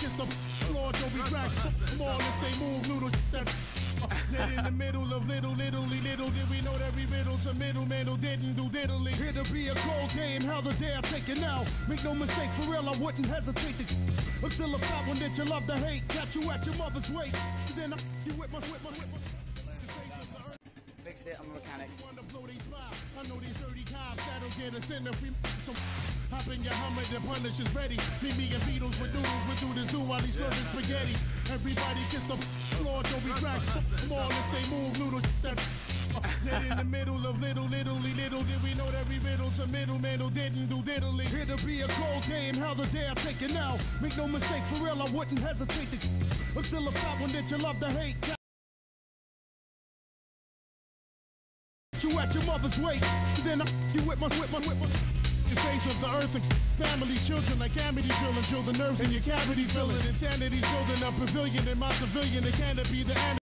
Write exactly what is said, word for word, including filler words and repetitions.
kiss the floor, don't be cracked. More if they move, noodle that. Dead in the middle of little, little, little. Did we know that we riddle to middleman who didn't do diddly? It'll be a cold day and how the day I take it now. Make no mistake, for real, I wouldn't hesitate to. I'm still a fat one that you love to hate. Catch you at your mother's weight. Then I you with my, with my, with my. Fixed it, I'm a mechanic. I know these dirty cops that'll get us in if we some hop in your Hummer, the punish is ready. Meet me and Beatles with noodles, we do this do while he's serving spaghetti. Everybody kiss the floor, don't be cracked. More if they move, noodle that. Dead in the middle of little, little, little. Did we know that we riddle to middleman who didn't do diddly? It'll be a cold day and how the day I take it now. Make no mistake, for real, I wouldn't hesitate to. I'm still a fat one that you love to hate. You at your mother's weight, then I you with my, with my, with my. The face of the earth and families, children like Amityville until the nerves in your cavity filling. Insanity's building a pavilion in my civilian. It can't be the